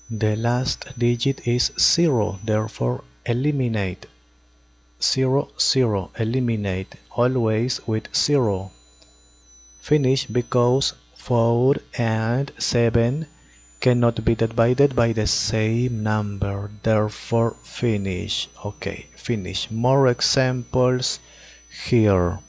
The last digit is 0, therefore eliminate. 0, 0, eliminate, always with 0. Finish because 4 and 7 cannot be divided by the same number, therefore finish. Okay, finish. More examples here.